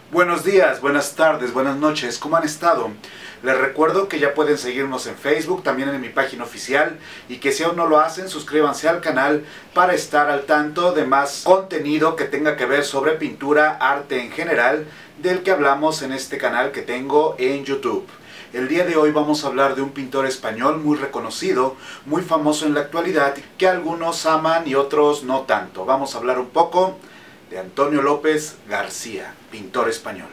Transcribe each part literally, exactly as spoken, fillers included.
Buenos días, buenas tardes, buenas noches, ¿cómo han estado? Les recuerdo que ya pueden seguirnos en Facebook, también en mi página oficial, y que si aún no lo hacen, suscríbanse al canal para estar al tanto de más contenido que tenga que ver sobre pintura, arte en general, del que hablamos en este canal que tengo en YouTube. El día de hoy vamos a hablar de un pintor español muy reconocido, muy famoso en la actualidad, que algunos aman y otros no tanto. Vamos a hablar un poco de Antonio López García, pintor español.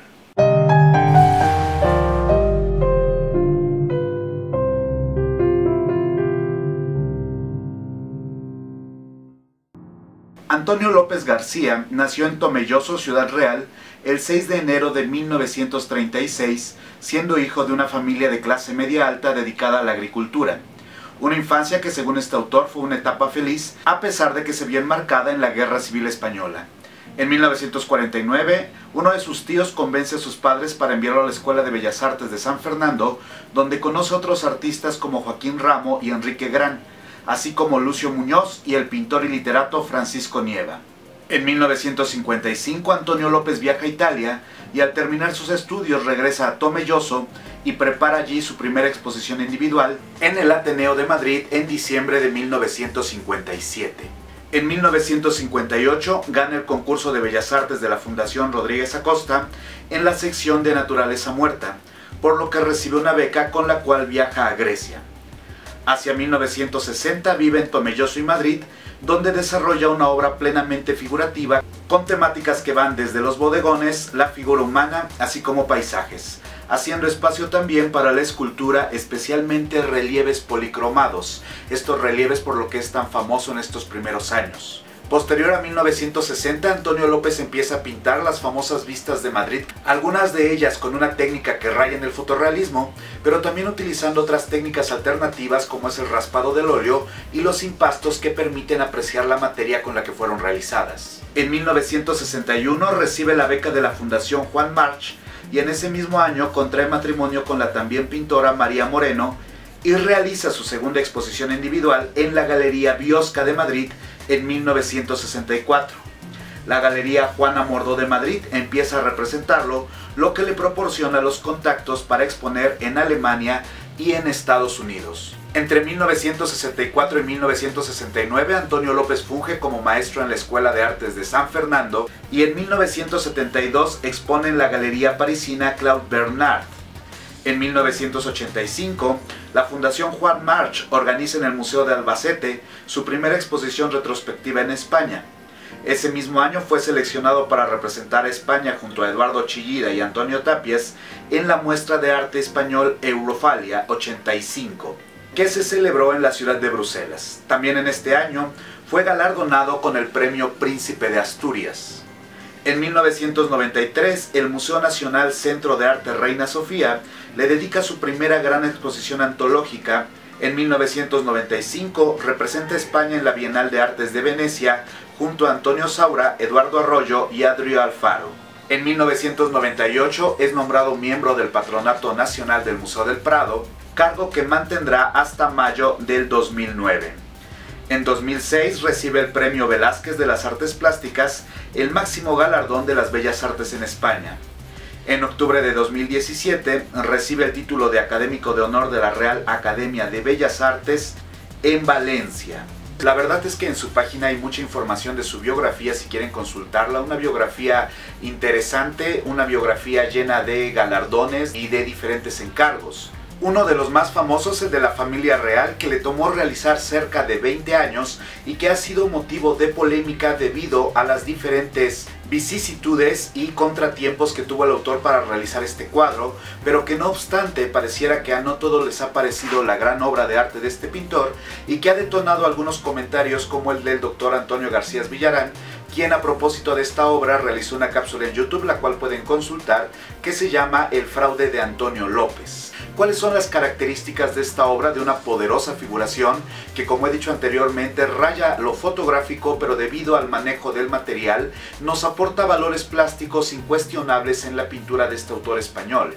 Antonio López García nació en Tomelloso, Ciudad Real, el seis de enero de mil novecientos treinta y seis, siendo hijo de una familia de clase media alta dedicada a la agricultura. Una infancia que, según este autor, fue una etapa feliz, a pesar de que se vio enmarcada en la Guerra Civil Española. En mil novecientos cuarenta y nueve, uno de sus tíos convence a sus padres para enviarlo a la Escuela de Bellas Artes de San Fernando, donde conoce a otros artistas como Joaquín Ramo y Enrique Gran, así como Lucio Muñoz y el pintor y literato Francisco Nieva. En mil novecientos cincuenta y cinco, Antonio López viaja a Italia y al terminar sus estudios regresa a Tomelloso y prepara allí su primera exposición individual en el Ateneo de Madrid en diciembre de mil novecientos cincuenta y siete. En mil novecientos cincuenta y ocho gana el concurso de Bellas Artes de la Fundación Rodríguez Acosta en la sección de Naturaleza Muerta, por lo que recibe una beca con la cual viaja a Grecia. Hacia mil novecientos sesenta vive en Tomelloso y Madrid, donde desarrolla una obra plenamente figurativa con temáticas que van desde los bodegones, la figura humana, así como paisajes, haciendo espacio también para la escultura, especialmente relieves policromados, estos relieves por lo que es tan famoso en estos primeros años. Posterior a mil novecientos sesenta, Antonio López empieza a pintar las famosas vistas de Madrid, algunas de ellas con una técnica que raya en el fotorrealismo, pero también utilizando otras técnicas alternativas como es el raspado del óleo y los impastos que permiten apreciar la materia con la que fueron realizadas. En mil novecientos sesenta y uno recibe la beca de la Fundación Juan March y en ese mismo año contrae matrimonio con la también pintora María Moreno y realiza su segunda exposición individual en la Galería Biosca de Madrid en mil novecientos sesenta y cuatro. La Galería Juana Mordó de Madrid empieza a representarlo, lo que le proporciona los contactos para exponer en Alemania y en Estados Unidos. Entre mil novecientos sesenta y cuatro y mil novecientos sesenta y nueve, Antonio López funge como maestro en la Escuela de Artes de San Fernando y en mil novecientos setenta y dos expone en la Galería parisina Claude Bernard. En mil novecientos ochenta y cinco, la Fundación Juan March organiza en el Museo de Albacete su primera exposición retrospectiva en España. Ese mismo año fue seleccionado para representar a España junto a Eduardo Chillida y Antonio Tapies en la muestra de arte español Eurofalia ochenta y cinco, que se celebró en la ciudad de Bruselas. También en este año fue galardonado con el Premio Príncipe de Asturias. En mil novecientos noventa y tres, el Museo Nacional Centro de Arte Reina Sofía le dedica su primera gran exposición antológica. En mil novecientos noventa y cinco representa a España en la Bienal de Artes de Venecia junto a Antonio Saura, Eduardo Arroyo y Adrio Alfaro. En mil novecientos noventa y ocho es nombrado miembro del Patronato Nacional del Museo del Prado, cargo que mantendrá hasta mayo del dos mil nueve. En dos mil seis recibe el Premio Velázquez de las Artes Plásticas, el máximo galardón de las bellas artes en España. En octubre de dos mil diecisiete recibe el título de Académico de Honor de la Real Academia de Bellas Artes en Valencia. La verdad es que en su página hay mucha información de su biografía si quieren consultarla, una biografía interesante, una biografía llena de galardones y de diferentes encargos. Uno de los más famosos es el de la familia real, que le tomó realizar cerca de veinte años y que ha sido motivo de polémica debido a las diferentes vicisitudes y contratiempos que tuvo el autor para realizar este cuadro, pero que no obstante pareciera que a no todos les ha parecido la gran obra de arte de este pintor y que ha detonado algunos comentarios como el del doctor Antonio García Villarán, quien a propósito de esta obra realizó una cápsula en YouTube, la cual pueden consultar, que se llama El fraude de Antonio López. ¿Cuáles son las características de esta obra? De una poderosa figuración que, como he dicho anteriormente, raya lo fotográfico, pero debido al manejo del material nos aporta valores plásticos incuestionables en la pintura de este autor español.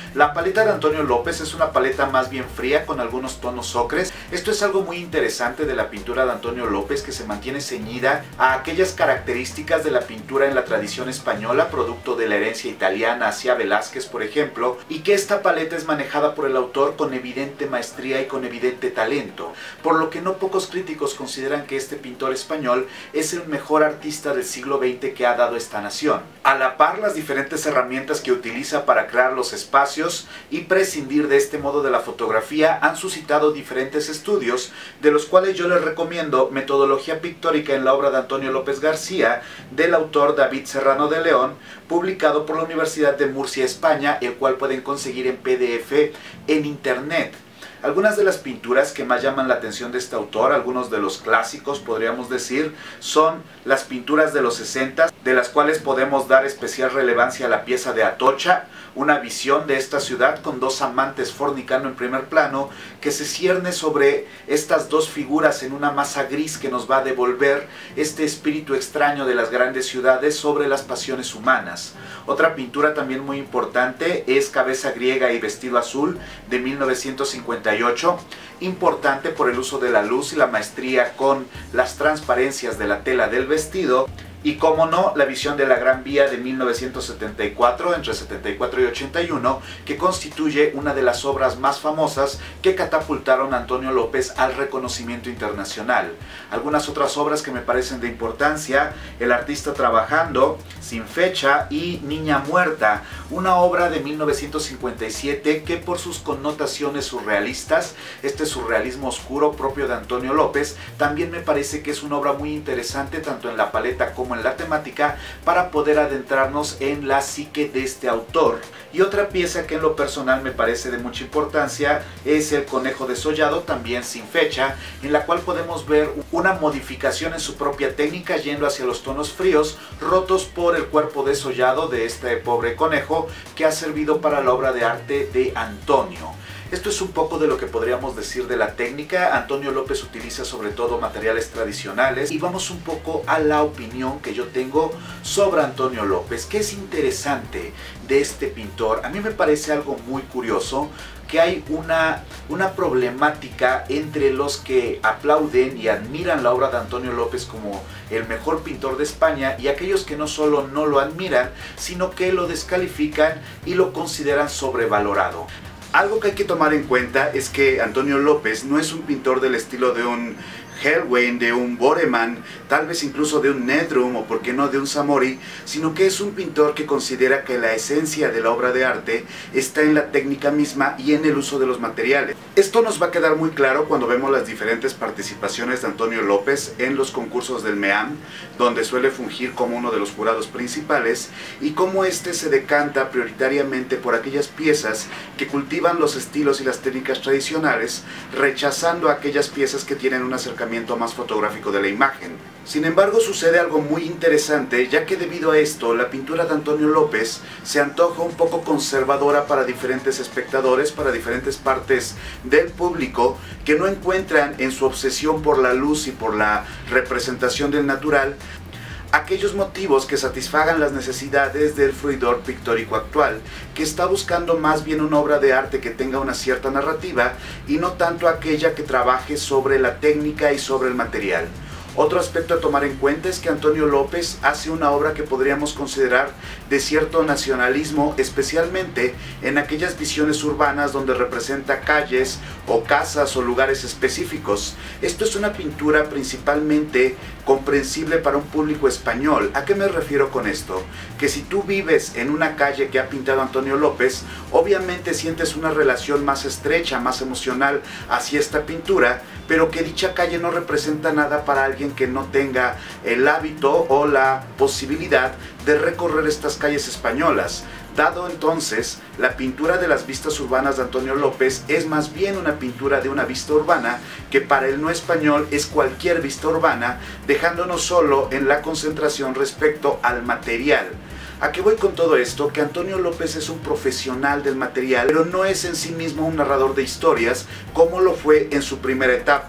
La paleta de Antonio López es una paleta más bien fría con algunos tonos ocres. Esto es algo muy interesante de la pintura de Antonio López, que se mantiene ceñida a aquellas características de la pintura en la tradición española, producto de la herencia italiana hacia Velázquez, por ejemplo, y que esta paleta es manejada por el autor con evidente maestría y con evidente talento, por lo que no pocos críticos consideran que este pintor español es el mejor artista del siglo veinte que ha dado esta nación. A la par, las diferentes herramientas que utiliza para crear los espacios y prescindir de este modo de la fotografía han suscitado diferentes estudios, de los cuales yo les recomiendo Metodología pictórica en la obra de Antonio López García, del autor David Serrano de León, publicado por la Universidad de Murcia, España, el cual pueden conseguir en P D F en internet. Algunas de las pinturas que más llaman la atención de este autor, algunos de los clásicos podríamos decir, son las pinturas de los sesenta, de las cuales podemos dar especial relevancia a la pieza de Atocha, una visión de esta ciudad con dos amantes fornicando en primer plano, que se cierne sobre estas dos figuras en una masa gris que nos va a devolver este espíritu extraño de las grandes ciudades sobre las pasiones humanas. Otra pintura también muy importante es Cabeza griega y vestido azul, de mil novecientos cincuenta y ocho, importante por el uso de la luz y la maestría con las transparencias de la tela del vestido. Y cómo no, la visión de la Gran Vía de mil novecientos setenta y cuatro, entre setenta y cuatro y ochenta y uno, que constituye una de las obras más famosas que catapultaron a Antonio López al reconocimiento internacional. Algunas otras obras que me parecen de importancia: El artista trabajando, Sin fecha y Niña muerta, una obra de mil novecientos cincuenta y siete que por sus connotaciones surrealistas, este surrealismo oscuro propio de Antonio López, también me parece que es una obra muy interesante tanto en la paleta como en la temática, para poder adentrarnos en la psique de este autor. Y otra pieza que en lo personal me parece de mucha importancia es El conejo desollado, también sin fecha, en la cual podemos ver una modificación en su propia técnica yendo hacia los tonos fríos, rotos por el cuerpo desollado de este pobre conejo que ha servido para la obra de arte de Antonio. Esto es un poco de lo que podríamos decir de la técnica. Antonio López utiliza sobre todo materiales tradicionales, y vamos un poco a la opinión que yo tengo sobre Antonio López. ¿Qué es interesante de este pintor? A mí me parece algo muy curioso, que hay una, una problemática entre los que aplauden y admiran la obra de Antonio López como el mejor pintor de España, y aquellos que no solo no lo admiran, sino que lo descalifican y lo consideran sobrevalorado. Algo que hay que tomar en cuenta es que Antonio López no es un pintor del estilo de un Helwijn, de un Boreman, tal vez incluso de un Nedrum o por qué no de un Samori, sino que es un pintor que considera que la esencia de la obra de arte está en la técnica misma y en el uso de los materiales. Esto nos va a quedar muy claro cuando vemos las diferentes participaciones de Antonio López en los concursos del MEAM, donde suele fungir como uno de los jurados principales, y cómo este se decanta prioritariamente por aquellas piezas que cultivan los estilos y las técnicas tradicionales, rechazando aquellas piezas que tienen un acercamiento más fotográfico de la imagen. Sin embargo, sucede algo muy interesante, ya que debido a esto, la pintura de Antonio López se antoja un poco conservadora para diferentes espectadores, para diferentes partes del público, que no encuentran en su obsesión por la luz y por la representación del natural aquellos motivos que satisfagan las necesidades del fruidor pictórico actual, que está buscando más bien una obra de arte que tenga una cierta narrativa y no tanto aquella que trabaje sobre la técnica y sobre el material. Otro aspecto a tomar en cuenta es que Antonio López hace una obra que podríamos considerar de cierto nacionalismo, especialmente en aquellas visiones urbanas donde representa calles o casas o lugares específicos. Esto es una pintura principalmente comprensible para un público español. ¿A qué me refiero con esto? Que si tú vives en una calle que ha pintado Antonio López, obviamente sientes una relación más estrecha, más emocional hacia esta pintura, pero que dicha calle no representa nada para alguien que no tenga el hábito o la posibilidad de recorrer estas calles españolas. Dado entonces, la pintura de las vistas urbanas de Antonio López es más bien una pintura de una vista urbana, que para el no español es cualquier vista urbana, dejándonos solo en la concentración respecto al material. ¿A qué voy con todo esto? Que Antonio López es un profesional del material, pero no es en sí mismo un narrador de historias como lo fue en su primera etapa.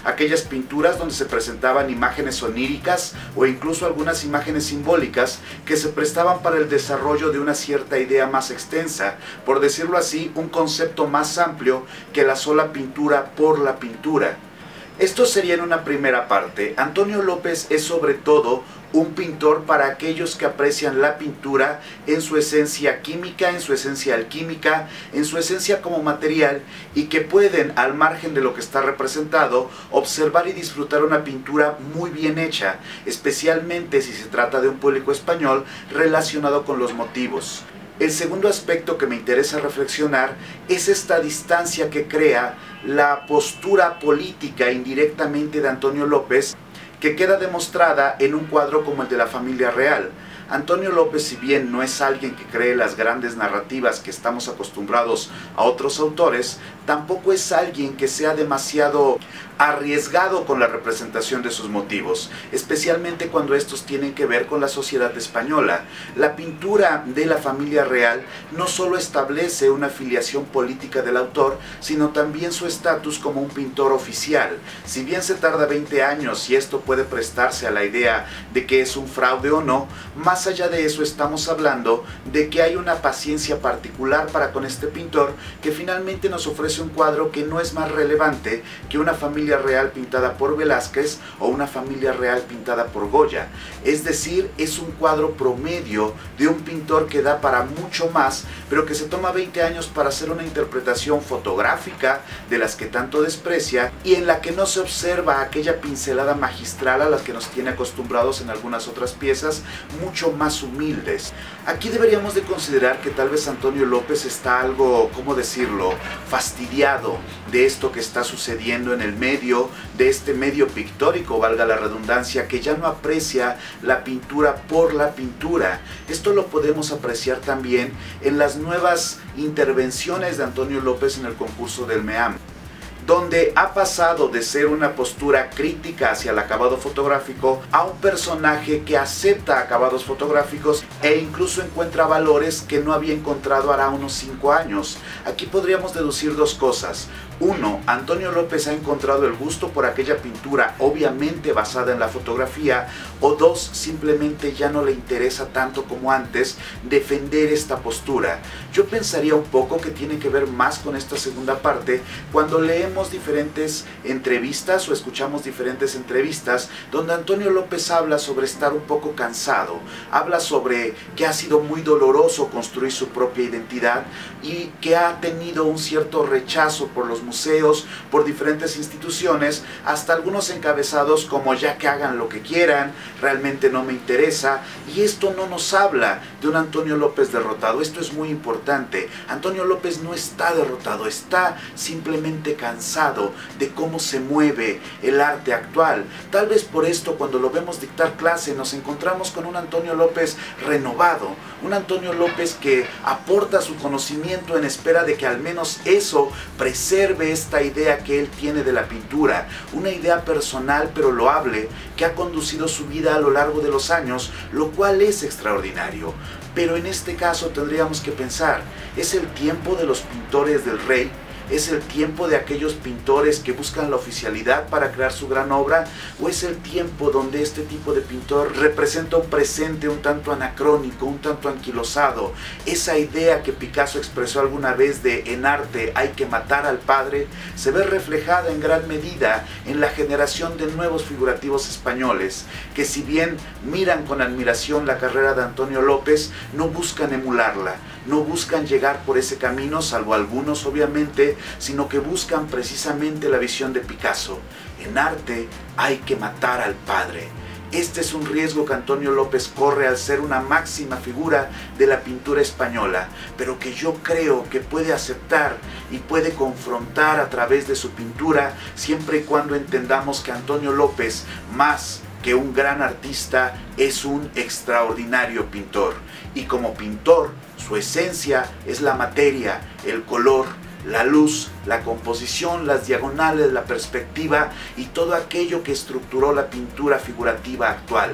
aquellas pinturas donde se presentaban imágenes oníricas o incluso algunas imágenes simbólicas que se prestaban para el desarrollo de una cierta idea más extensa, por decirlo así, un concepto más amplio que la sola pintura por la pintura. Esto sería en una primera parte. Antonio López es sobre todo un pintor para aquellos que aprecian la pintura en su esencia química, en su esencia alquímica, en su esencia como material, y que pueden, al margen de lo que está representado, observar y disfrutar una pintura muy bien hecha, especialmente si se trata de un público español relacionado con los motivos. El segundo aspecto que me interesa reflexionar es esta distancia que crea la postura política indirectamente de Antonio López, que queda demostrada en un cuadro como el de la familia real. Antonio López, si bien no es alguien que cree las grandes narrativas que estamos acostumbrados a otros autores, tampoco es alguien que sea demasiado arriesgado con la representación de sus motivos, especialmente cuando estos tienen que ver con la sociedad española. La pintura de la familia real no solo establece una filiación política del autor, sino también su estatus como un pintor oficial. Si bien se tarda veinte años y esto puede prestarse a la idea de que es un fraude o no, más allá de eso estamos hablando de que hay una paciencia particular para con este pintor, que finalmente nos ofrece un cuadro que no es más relevante que una familia real pintada por Velázquez o una familia real pintada por Goya. Es decir, es un cuadro promedio de un pintor que da para mucho más, pero que se toma veinte años para hacer una interpretación fotográfica de las que tanto desprecia y en la que no se observa aquella pincelada magistral a la que nos tiene acostumbrados en algunas otras piezas mucho más humildes. Aquí deberíamos de considerar que tal vez Antonio López está algo, ¿cómo decirlo?, fastidiado de esto que está sucediendo en el medio, de este medio pictórico, valga la redundancia, que ya no aprecia la pintura por la pintura. Esto lo podemos apreciar también en las nuevas intervenciones de Antonio López en el concurso del MEAM, donde ha pasado de ser una postura crítica hacia el acabado fotográfico a un personaje que acepta acabados fotográficos e incluso encuentra valores que no había encontrado hará unos cinco años. Aquí podríamos deducir dos cosas. Uno, Antonio López ha encontrado el gusto por aquella pintura obviamente basada en la fotografía, o dos, simplemente ya no le interesa tanto como antes defender esta postura. Yo pensaría un poco que tiene que ver más con esta segunda parte cuando leemos diferentes entrevistas o escuchamos diferentes entrevistas donde Antonio López habla sobre estar un poco cansado, habla sobre que ha sido muy doloroso construir su propia identidad y que ha tenido un cierto rechazo por los museos, por diferentes instituciones, hasta algunos encabezados como ya que hagan lo que quieran, realmente no me interesa, y esto no nos habla de un Antonio López derrotado. Esto es muy importante. Antonio López no está derrotado, está simplemente cansado de cómo se mueve el arte actual. Tal vez por esto cuando lo vemos dictar clase nos encontramos con un Antonio López renovado, un Antonio López que aporta su conocimiento en espera de que al menos eso preserve esta idea que él tiene de la pintura, una idea personal pero loable que ha conducido su vida a lo largo de los años, lo cual es extraordinario. Pero en este caso tendríamos que pensar, ¿es el tiempo de los pintores del rey? ¿Es el tiempo de aquellos pintores que buscan la oficialidad para crear su gran obra? ¿O es el tiempo donde este tipo de pintor representa un presente un tanto anacrónico, un tanto anquilosado? Esa idea que Picasso expresó alguna vez de en arte hay que matar al padre, se ve reflejada en gran medida en la generación de nuevos figurativos españoles, que si bien miran con admiración la carrera de Antonio López, no buscan emularla, no buscan llegar por ese camino, salvo algunos obviamente, sino que buscan precisamente la visión de Picasso. En arte hay que matar al padre. Este es un riesgo que Antonio López corre al ser una máxima figura de la pintura española, pero que yo creo que puede aceptar y puede confrontar a través de su pintura, siempre y cuando entendamos que Antonio López, más que un gran artista, es un extraordinario pintor. Y como pintor, su esencia es la materia, el color, la luz, la composición, las diagonales, la perspectiva y todo aquello que estructuró la pintura figurativa actual.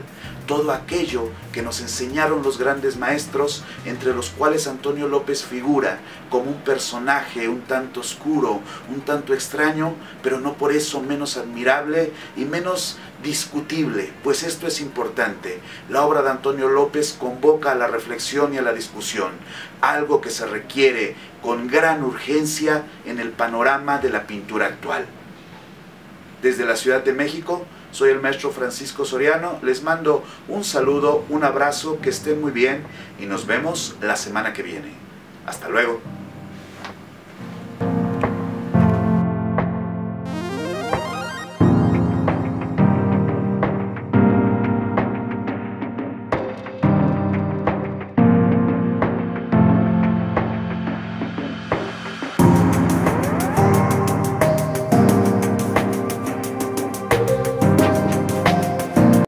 todo aquello que nos enseñaron los grandes maestros, entre los cuales Antonio López figura como un personaje un tanto oscuro, un tanto extraño, pero no por eso menos admirable y menos discutible, pues esto es importante. La obra de Antonio López convoca a la reflexión y a la discusión, algo que se requiere con gran urgencia en el panorama de la pintura actual. Desde la Ciudad de México, soy el maestro Francisco Soriano, les mando un saludo, un abrazo, que estén muy bien y nos vemos la semana que viene. Hasta luego.